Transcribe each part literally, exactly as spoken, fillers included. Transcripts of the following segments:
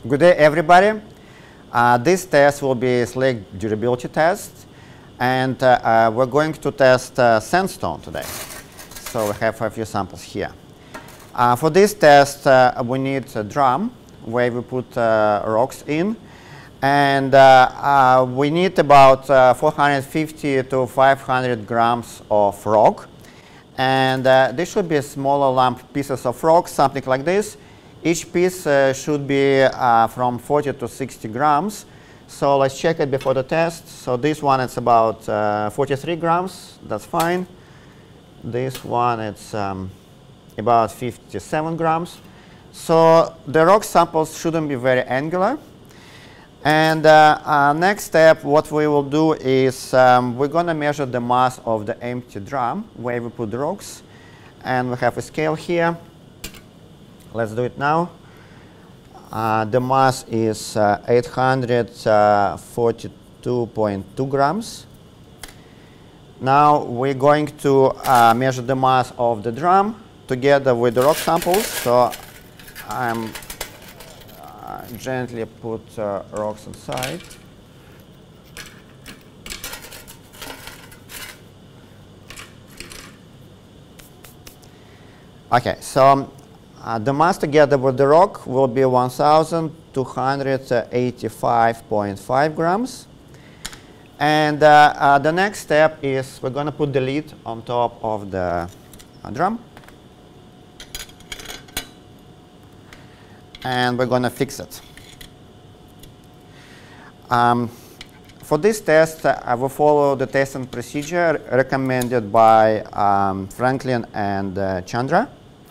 Good day, everybody. Uh, this test will be a Slake durability test, and uh, uh, we're going to test uh, sandstone today. So we have a few samples here. Uh, for this test, uh, we need a drum where we put uh, rocks in, and uh, uh, we need about uh, four hundred fifty to five hundred grams of rock. And uh, this should be smaller lump pieces of rock, something like this. Each piece uh, should be uh, from forty to sixty grams. So let's check it before the test. So this one it's about uh, forty-three grams. That's fine. This one it's um, about fifty-seven grams. So the rock samples shouldn't be very angular. And uh, uh, next step, what we will do is um, we're going to measure the mass of the empty drum where we put the rocks. And we have a scale here. Let's do it now. Uh, the mass is uh, eight hundred forty-two point two grams. Now we're going to uh, measure the mass of the drum together with the rock samples. So I'm uh, gently put uh, rocks inside. Okay, so Uh, the mass together with the rock will be one thousand two hundred eighty-five point five grams. And uh, uh, the next step is we're going to put the lid on top of the uh, drum. And we're going to fix it. Um, for this test, uh, I will follow the testing procedure recommended by um, Franklin and uh, Chandra.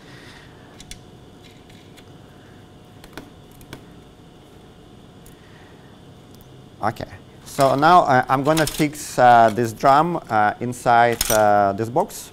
Okay, so now uh, I'm going to fix uh, this drum uh, inside uh, this box.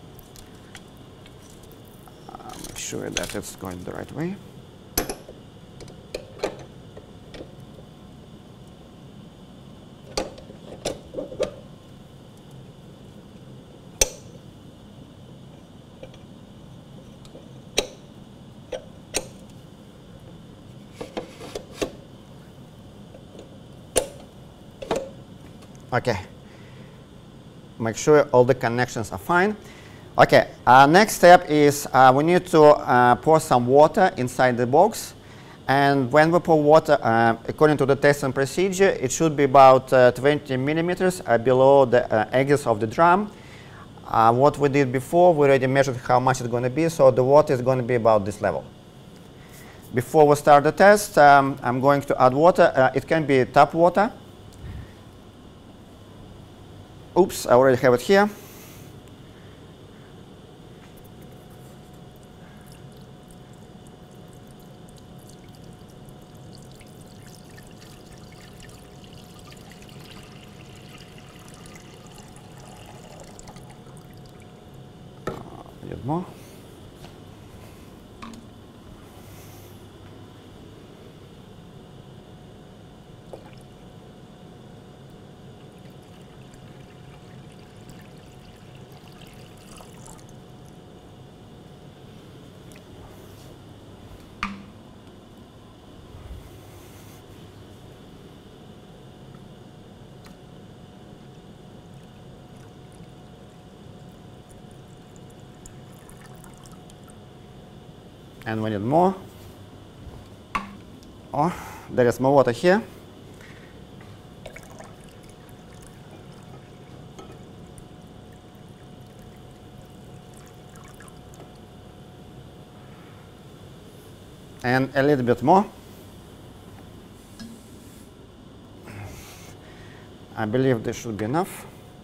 Uh, make sure that it's going the right way. Okay, make sure all the connections are fine. Okay, uh, next step is uh, we need to uh, pour some water inside the box. And when we pour water, uh, according to the testing procedure, it should be about uh, twenty millimeters uh, below the uh, edges of the drum. Uh, what we did before, we already measured how much it's going to be, so the water is going to be about this level. Before we start the test, um, I'm going to add water. Uh, it can be tap water. Oops, I already have it here. Uh, a bit more. And we need more. Oh, there is more water here. And a little bit more. I believe this should be enough.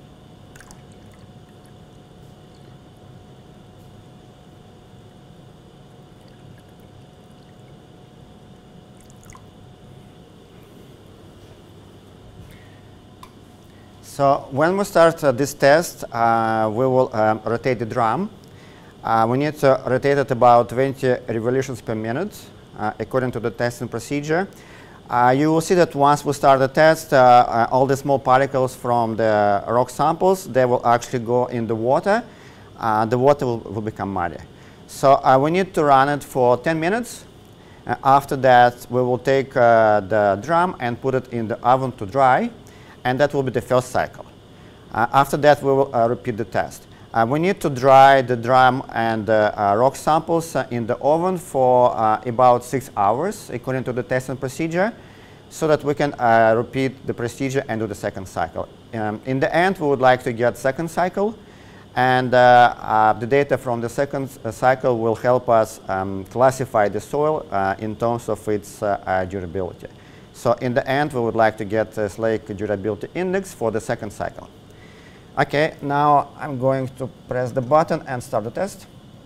So when we start uh, this test, uh, we will um, rotate the drum. Uh, we need to rotate it about twenty revolutions per minute, uh, according to the testing procedure. Uh, you will see that once we start the test, uh, uh, all the small particles from the rock samples, they will actually go in the water. Uh, the water will, will become muddy. So uh, we need to run it for ten minutes. Uh, after that, we will take uh, the drum and put it in the oven to dry, and that will be the first cycle. Uh, after that, we will uh, repeat the test. Uh, we need to dry the drum and the uh, rock samples uh, in the oven for uh, about six hours, according to the testing procedure, so that we can uh, repeat the procedure and do the second cycle. Um, in the end, we would like to get second cycle, and uh, uh, the data from the second uh, cycle will help us um, classify the soil uh, in terms of its uh, uh, durability. So in the end, we would like to get a Slake durability index for the second cycle. Okay, now I'm going to press the button and start the test.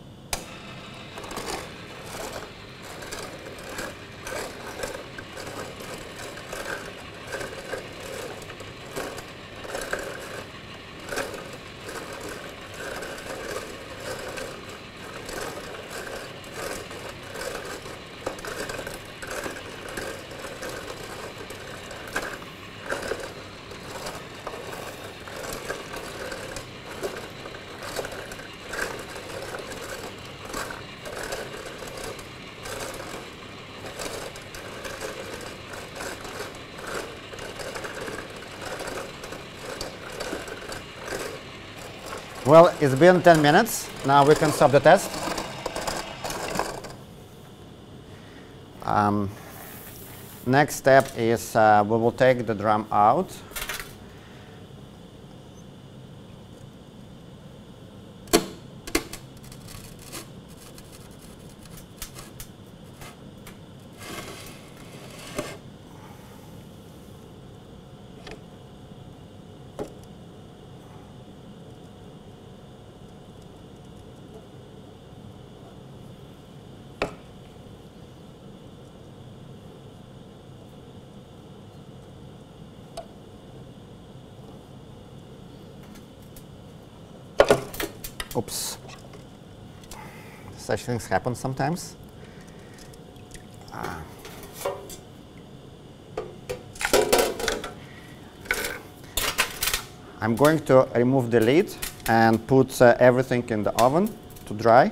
Well, it's been ten minutes. Now we can stop the test. Um, next step is uh, we will take the drum out. Oops. Such things happen sometimes. Uh. I'm going to remove the lid and put uh, everything in the oven to dry.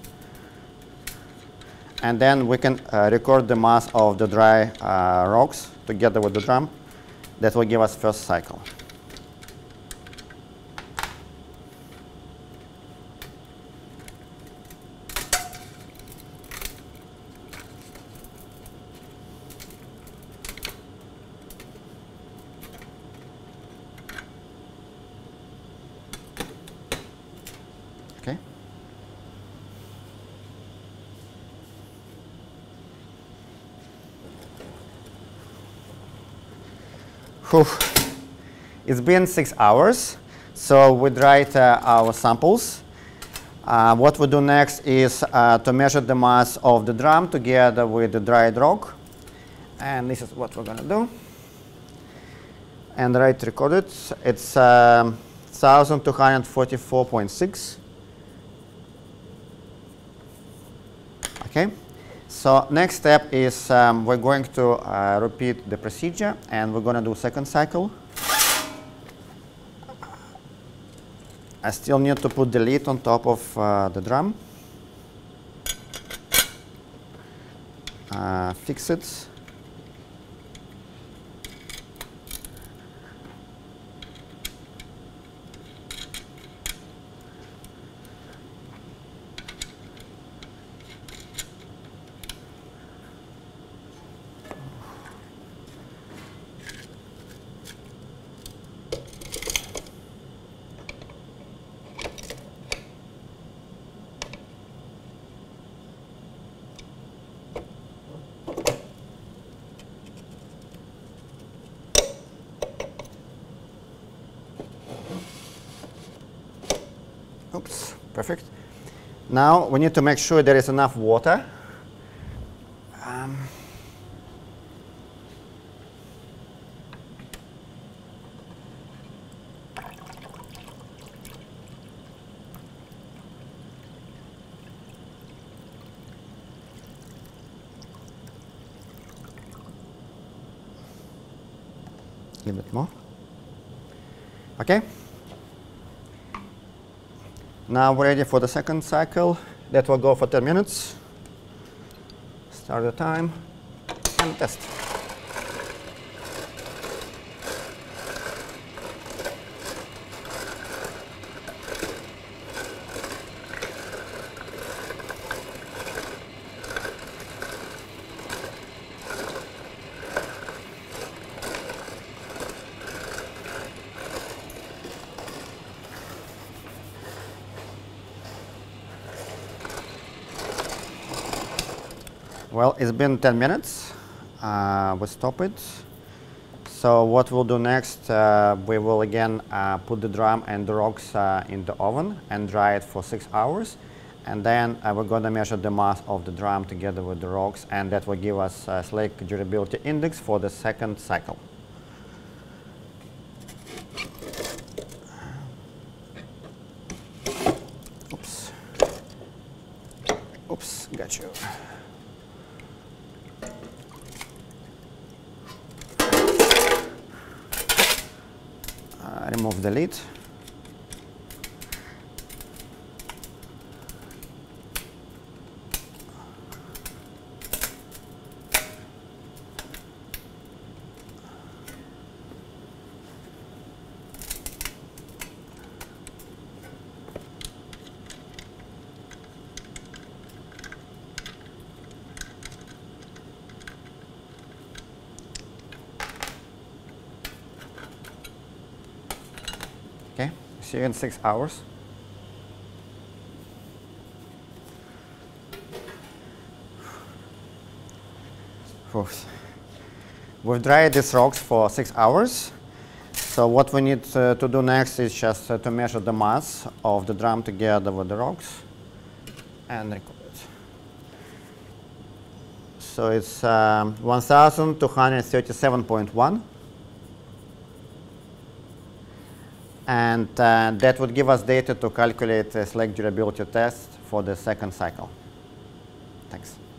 And then we can uh, record the mass of the dry uh, rocks together with the drum. That will give us first cycle. Okay. Whew. It's been six hours, so we dried uh, our samples. Uh, what we do next is uh, to measure the mass of the drum together with the dried rock, and this is what we're going to do. And right recorded, it's um, one thousand two hundred forty-four point six. Okay, so next step is um, we're going to uh, repeat the procedure, and we're going to do second cycle. I still need to put the lid on top of uh, the drum. Uh, fix it. Oops, perfect. Now we need to make sure there is enough water. Um, a little bit more. Okay. Now we're ready for the second cycle. That will go for ten minutes. Start the time and test. Well, it's been ten minutes. Uh, we stop it. So what we'll do next, uh, we will again uh, put the drum and the rocks uh, in the oven and dry it for six hours. And then uh, we're going to measure the mass of the drum together with the rocks, and that will give us a Slake durability index for the second cycle. Oops. Oops, got you. Uh, remove the lid. Okay, see you in six hours. Oops. We've dried these rocks for six hours. So what we need uh, to do next is just uh, to measure the mass of the drum together with the rocks and record it. So it's um, one thousand two hundred thirty-seven point one. And uh, that would give us data to calculate the Slake durability test for the second cycle. Thanks.